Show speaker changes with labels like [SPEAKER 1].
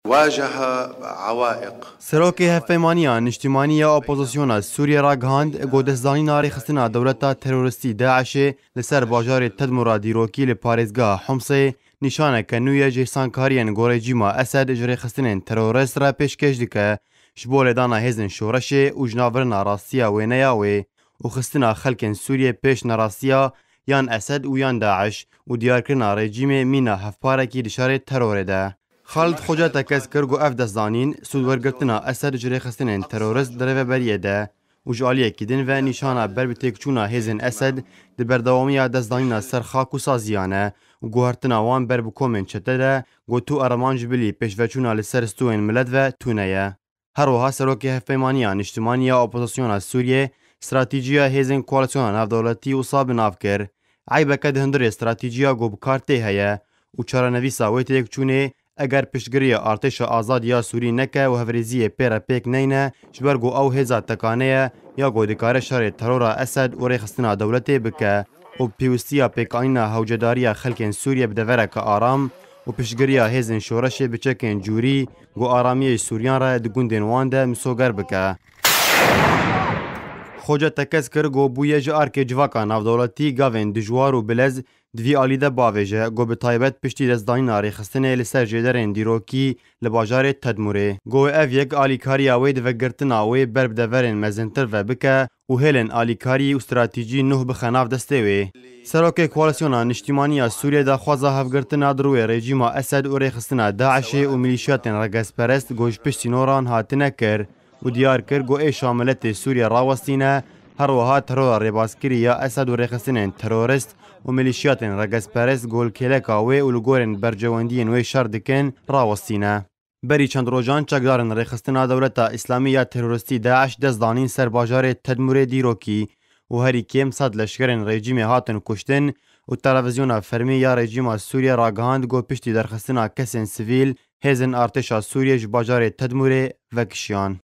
[SPEAKER 1] واجه عوائق
[SPEAKER 2] سروکی هفپیمانیا نیشتیمانیا اپوزیسیونا سوریه را گهاند گودزدانی ناری خستنا دولتا تروریستی داعش لسر باجار تدمر دیروکی لپارێزگا حمص نیشانه کنوی جیسانکارین گورجیما اسد اجری خستنین تروریست را پیشکش دکه شبول دانا هزن شورش و جناورنا راستیا و نیاوی و خستنا خلکن سوریه پیش نراستیا یان اسد و یان داعش و دیارکرنا رژیم مینا هفپارکی دشار ترور ده. خالد خوجا تکس کرگو اف دزدانین سودورگرتنا اسد جری خستنین تروریست دره بریه ده و جالیه کدین و نیشانه بر بتکچونا هزن اسد ده بردوامی دزدانینا سر خاک و سازیانه و گوهرتنا وان بر بکومن چته ده گو تو ارمانج بلی پیشوچونا لسرستوین ملد و تونهیه. هر وها سروکی هفپیمانیا نیشتیمانیا اپوزیسیونا سوریه استراتیجیا هزن کوالسیونا نافدولتی و صاب نافکر عیبکه دهندر استراتیجیا گو بکارته هیا و چارنویسا وی تکچونه اگر پشتگیری ارتش آزاد یا سوری نکه و هفریزی پیرا پیک نینه جبرگو او هزا تکانه یا گودکار شر ترور اسد و ریخستنا دولته بکه و پیوستیا پیکانینا هوجداریا خلکن سوریه بدورک آرام و پشتگیری هزن شورش بچکن جوری گو آرامی سوریان را دگوندن وانده مسوگر بکه. خوجا تکس کر گو بویه جار که جواکا نافدولتی گاوین دجوار و بلز دوی آلیده باویجه گو به تایبت پشتی دزدانی ناری خستنه لسر جیدرین دیروکی لباجار تدموره. گو او یک آلیکاری آوی دوگرتن آوی برب دورین مزنتر و بکه و هلن آلیکاری و استراتیجی نه بخناف دسته وی. سروک کوالسیونا نیشتیمانیا سوریه دا خوازا هفگرتنا دروی رژیما اسد و ریخستنا داعش و میلیشیات رگز پرست گوش پشتی نوران هاتنه کر و دیار کر گو ای شاملت سوریه راوستینه هر وها ترور ریباسکری یا اسد و ریخستنین ترورست و میلیشیات رگز پرست گول کلکاوی و لگورن برجواندین وی شردکن راوستینه. بری چند روزان چکدارن ریخستنا دولتا اسلامی یا تروریستی داعش دزدانین سر باجار تدمور دیروکی و هری کم صد لشکرین رژیم هاتن کشتن و تلویزیون فرمی یا رژیم سوریه راگهاند گو پشتی درخستنا کسین سیویل هزن ارتشا سوریه باجار تدمور و کشیان.